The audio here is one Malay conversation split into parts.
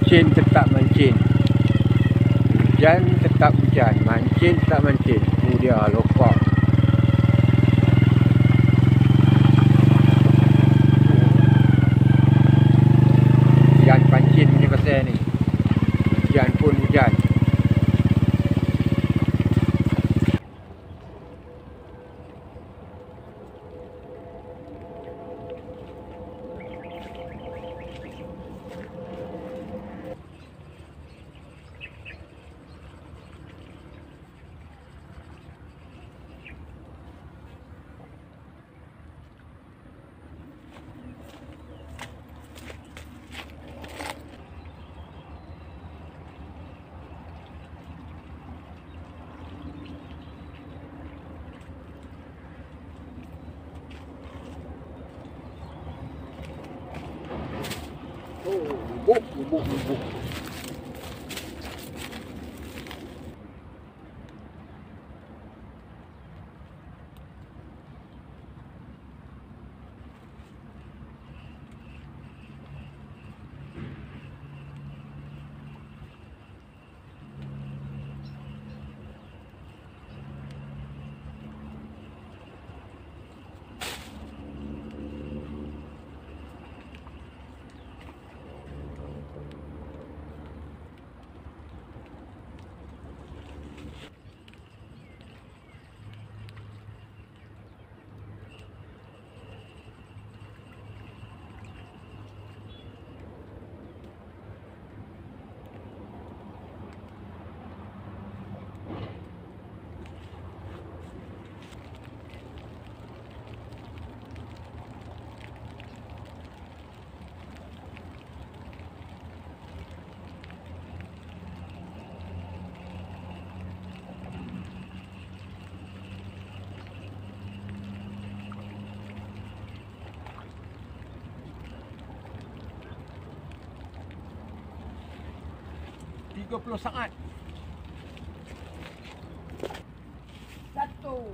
Mancin tetap mancin. Hujan tetap hujan. Mancin tetap mancin. Itu dia lopak. Hujan pancin ni pasal ni. Hujan pun hujan. Bubuk. Saat. 1.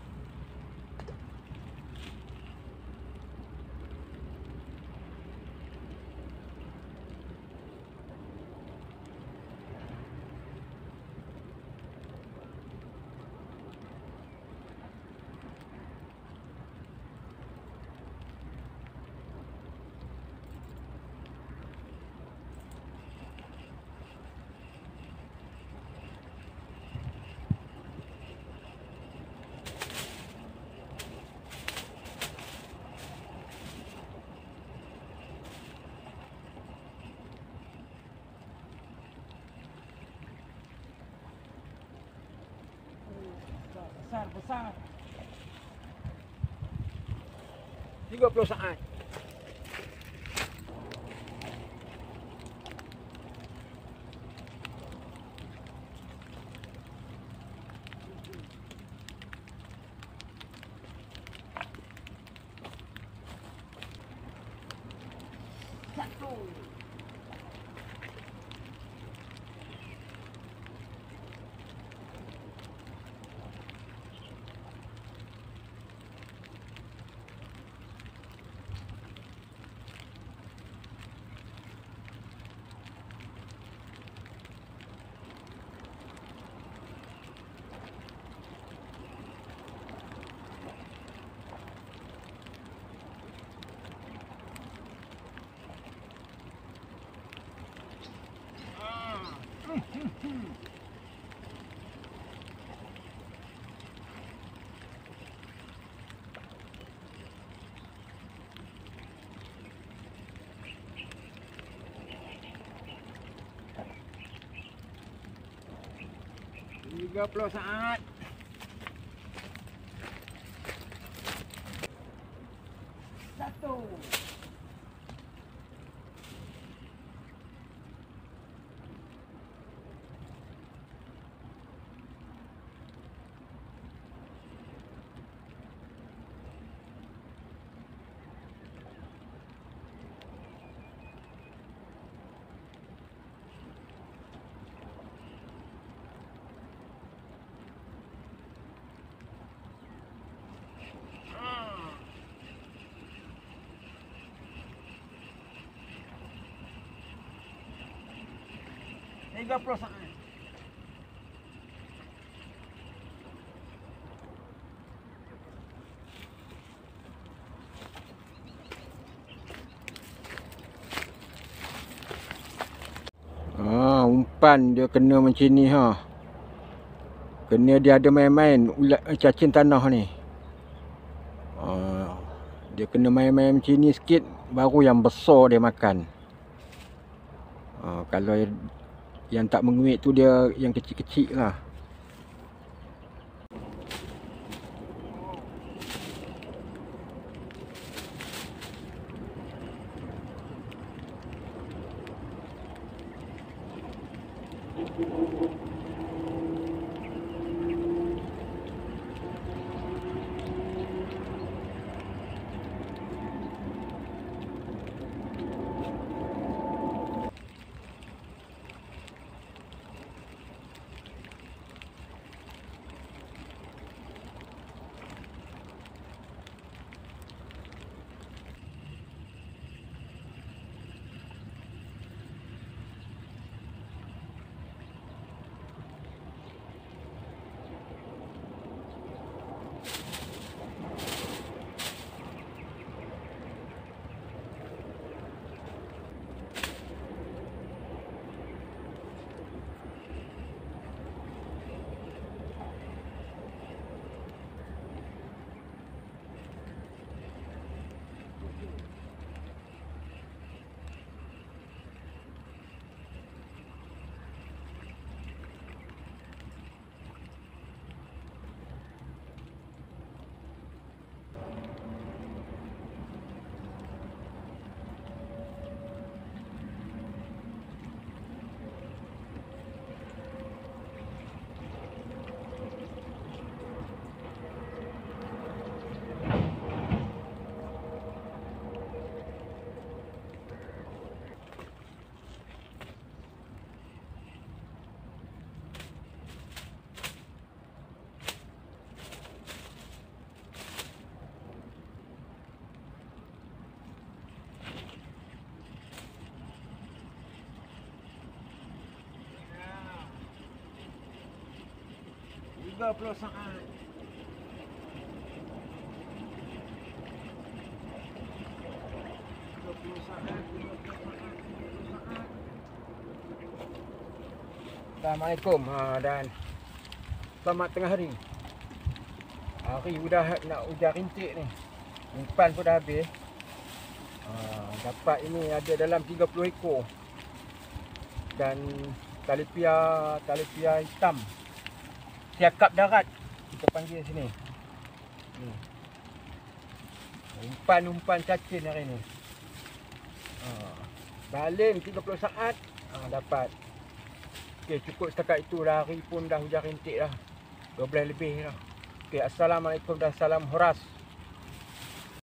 Besar. 30 saat. Tiga puluh saat. 1. 30 saat. Umpan dia kena macam ni ha. Kena dia ada main-main ulat cacing tanah ni. Dia kena main-main macam ni sikit baru yang besar dia makan. Kalau yang tak menguit tu dia yang kecil-kecil lah. Tiga puluh saat. Assalamualaikum dan selamat tengah hari. Hari udah nak hujan rintik ni. Umpan pun dah habis. Dapat ini ada dalam 30 ekor. Dan talipia hitam. Siakap darat kita panggil sini. Umpan cacing hari ni. Baling 30 saat dapat. Okey, cukup setakat itu dah. Hari pun dah hujan rintik dah. 12 lebih dah. Okey, assalamualaikum dan salam horas.